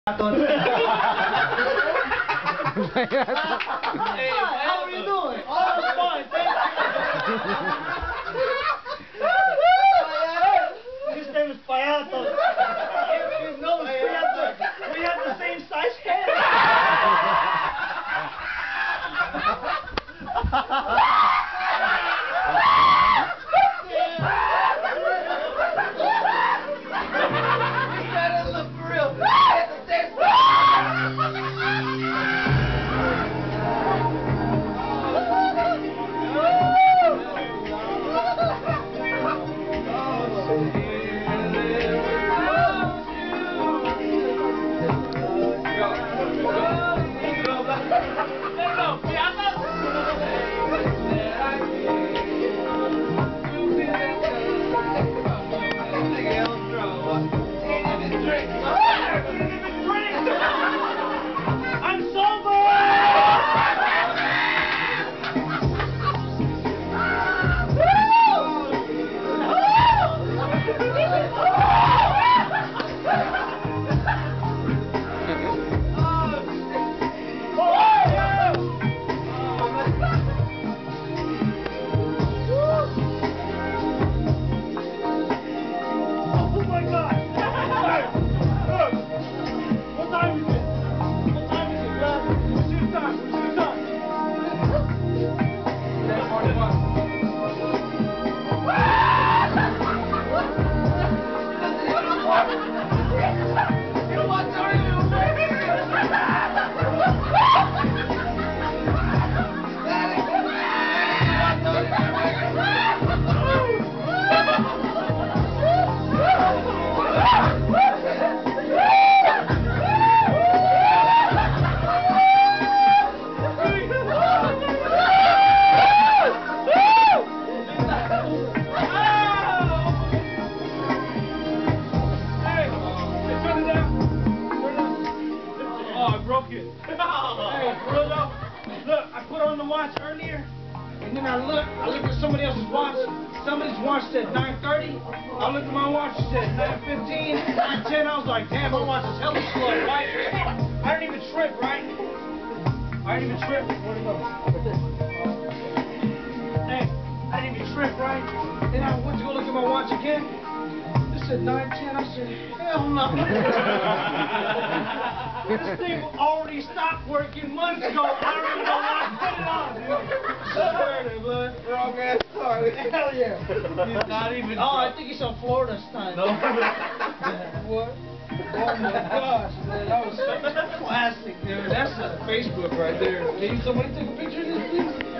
Hey, how are you doing? Oh, fine, thank you. His name is Payato. His nose, we have the same size head. Look, I put on the watch earlier, and then I looked at somebody else's watch. Somebody's watch said 9:30. I looked at my watch, it said 9:15, 9:10. I was like, damn, my watch is hella slow, right? I didn't even trip, right? I didn't even trip. Where'd it go? Hey, I didn't even trip, right? Then I went to go look at my watch again. It said 9:10. I said, hell no. This thing already stopped working months ago. I don't even know why I put it on, dude. Swear to blood. Wrong ass car. Hell yeah. He's not even. Oh, I think he's on Florida time. No. What? Oh my gosh, man. That was classic, dude. That's Facebook right there. Can somebody take a picture of this, please?